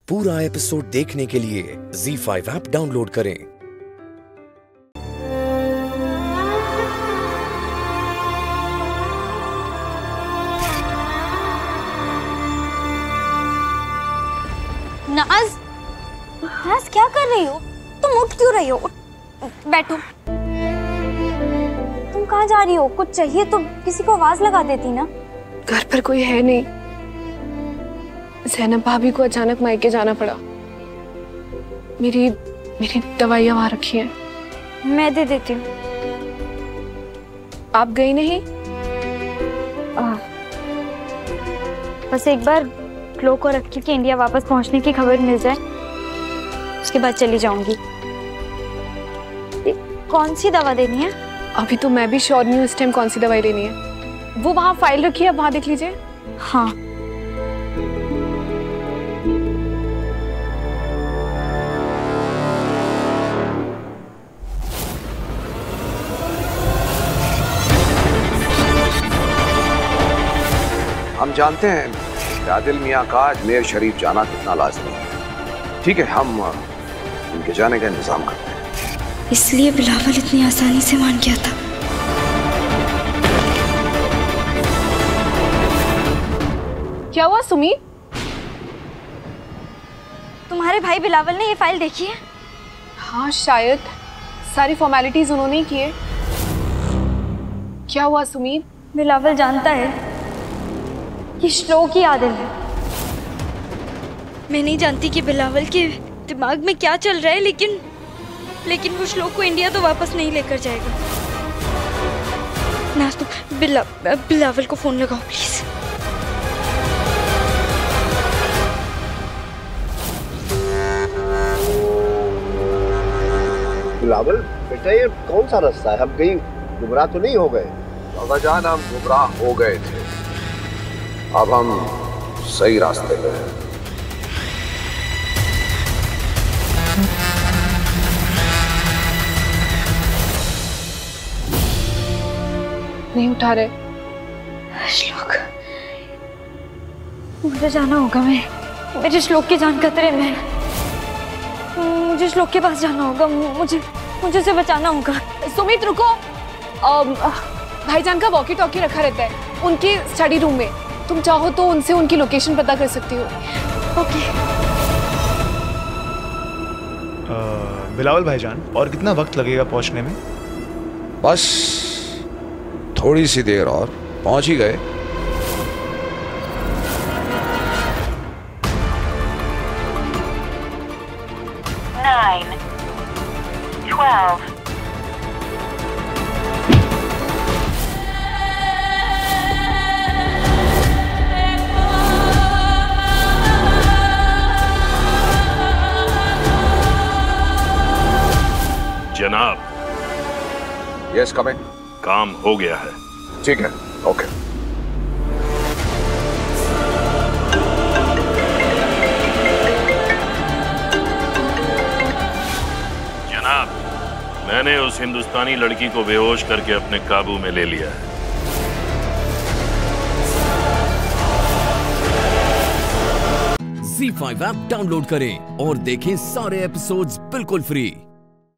पूरा एपिसोड देखने के लिए ZEE5 ऐप डाउनलोड करें। नाज, नाज क्या कर रही हो? तुम उठ क्यों रही हो? बैठो। तुम कहाँ जा रही हो? कुछ चाहिए तो किसी को आवाज लगा देती ना। घर पर कोई है नहीं। ज़ैनब भाभी को अचानक मायके जाना पड़ा। मेरी दवाइयाँ वहाँ रखी हैं। मैं दे देती हूँ। आप गई नहीं? बस एक बार क्लो को रखी कि इंडिया वापस पहुंचने की खबर मिल जाए, उसके बाद चली जाऊंगी। कौन सी दवा देनी है? अभी तो मैं भी श्योर नहीं हूँ इस टाइम कौन सी दवाई लेनी है। वो वहाँ फाइल रखी है, आप वहाँ देख लीजिए। हाँ। हम जानते हैं कि आदिल मियाँ का अजमेर शरीफ जाना कितना लाजमी है। ठीक है, हम उनके जाने का इंतजाम करते हैं। इसलिए बिलावल इतनी आसानी से मान गया था। क्या हुआ सुमी? तुम्हारे भाई बिलावल ने ये फाइल देखी है? हाँ शायद, सारी फॉर्मेलिटीज उन्होंने ही किए। क्या हुआ सुमी? बिलावल जानता है कि श्लोक ही आदिल है। मैं नहीं जानती कि बिलावल के दिमाग में क्या चल रहा है, लेकिन वो श्लोक को इंडिया तो वापस नहीं लेकर जाएगा। नाज, तुम बिलावल को फोन लगाओ प्लीज। बिलावल बेटा, ये कौन सा रास्ता है? हम कहीं गुमराह तो नहीं हो गए? बाबा जान, हम गुमराह हो गए थे, अब हम सही रास्ते पे हैं। नहीं उठा रहे। श्लोक, मुझे जाना होगा। मेरे श्लोक की जान खतरे में। मुझे श्लोक के पास जाना होगा। मुझे उसे बचाना होगा। सुमित रुको। भाईजान का वॉकी टॉकी रखा रहता है उनके स्टडी रूम में। तुम चाहो तो उनसे उनकी लोकेशन पता कर सकती हो। ओके। बिलावल भाईजान, और कितना वक्त लगेगा पहुंचने में? बस थोड़ी सी देर और पहुंच ही गए। जनाब। Yes, come in. काम हो गया है। ठीक है, ओके। जनाब, मैंने उस हिंदुस्तानी लड़की को बेहोश करके अपने काबू में ले लिया है। ZEE5 ऐप डाउनलोड करें और देखें सारे एपिसोड्स बिल्कुल फ्री।